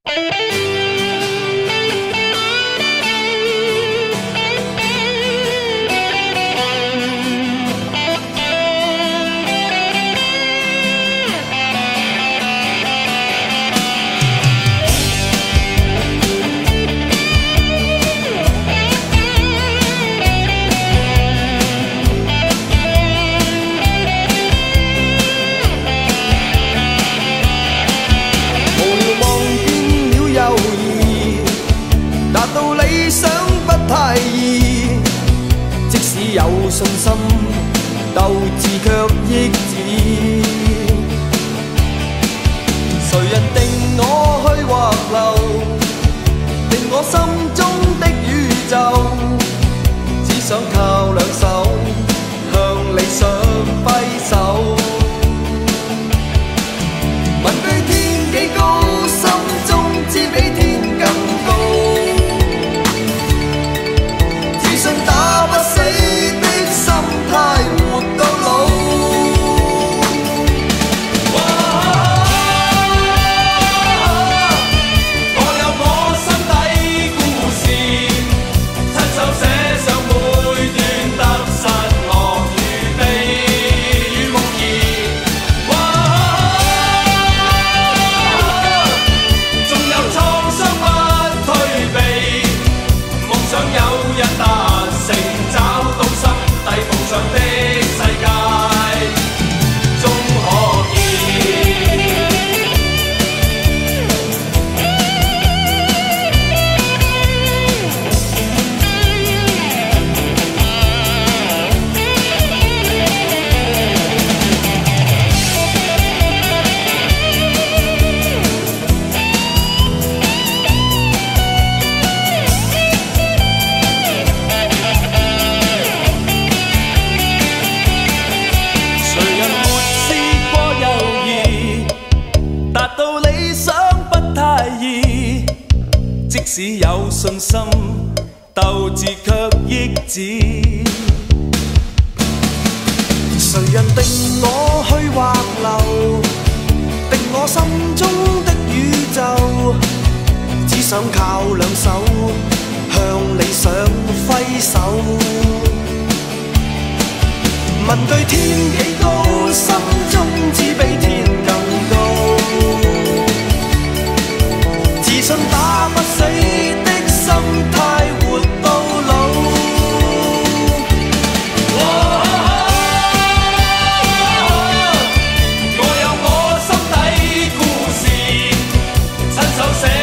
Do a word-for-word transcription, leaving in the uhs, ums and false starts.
太易，即使有信心，鬥志卻抑止。誰人定我去或留？定我心中的宇宙，只想靠兩手向理想揮手。問對天幾高，心中知比天更高。打不死的心態，活到老。我有我心底故事，親手寫上每段得失樂與悲與夢兒。縱有創傷不退避，夢想有日達。找到心底夢想的世界，終可以。即使有信心，鬥志卻抑止。誰人定我去或留？定我心中的宇宙，只想靠兩手向理想揮手。問對天幾高，心中只比天更高。自信打不死的心態，活到老。我有我心底故事，親手寫